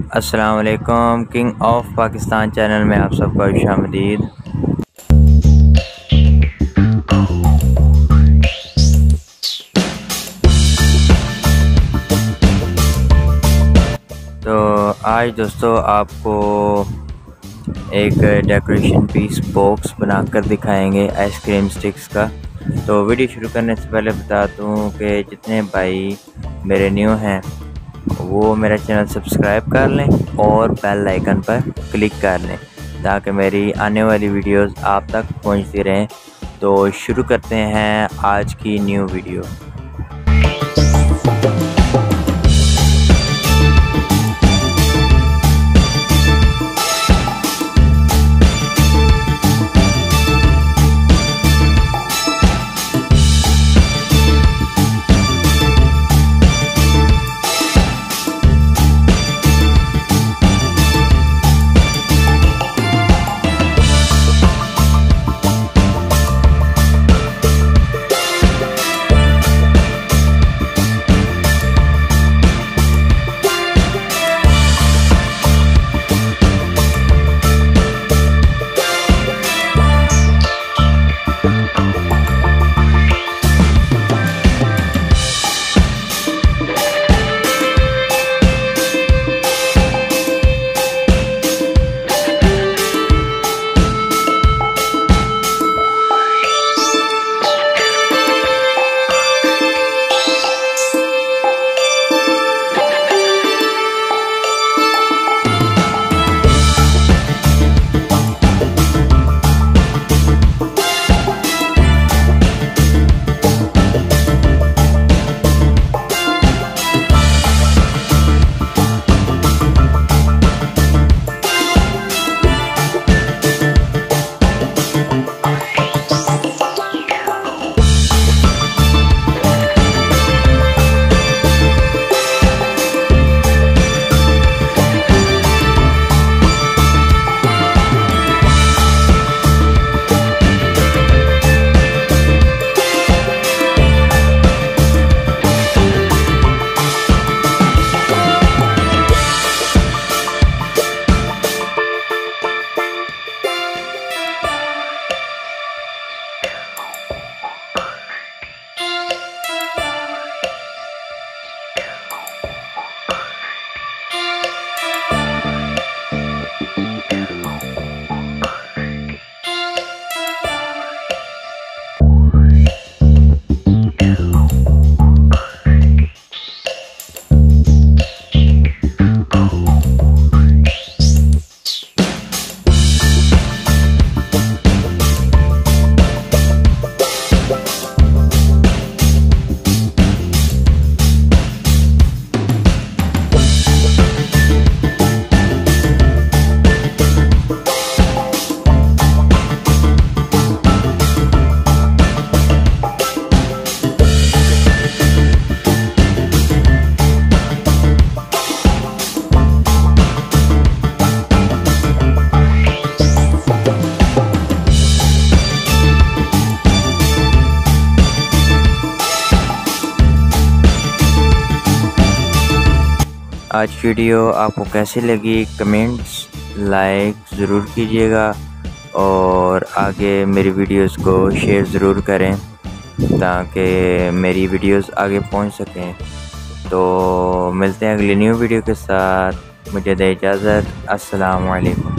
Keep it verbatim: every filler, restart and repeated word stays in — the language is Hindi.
अस्सलाम वालेकुम। किंग ऑफ पाकिस्तान चैनल में आप सबका खुशामदीद। तो आज दोस्तों आपको एक डेकोरेशन पीस बॉक्स बनाकर दिखाएंगे आइसक्रीम स्टिक्स का। तो वीडियो शुरू करने से पहले बता दूं कि जितने भाई मेरे न्यू हैं वो मेरा चैनल सब्सक्राइब कर लें और बेल आइकन पर क्लिक कर लें ताकि मेरी आने वाली वीडियोस आप तक पहुंचती रहें। तो शुरू करते हैं आज की न्यू वीडियो। आज वीडियो आपको कैसी लगी कमेंट्स लाइक ज़रूर कीजिएगा और आगे मेरी वीडियोस को शेयर ज़रूर करें ताकि मेरी वीडियोस आगे पहुंच सकें। तो मिलते हैं अगली न्यू वीडियो के साथ। मुझे दे इजाज़त। अस्सलाम वालेकुम।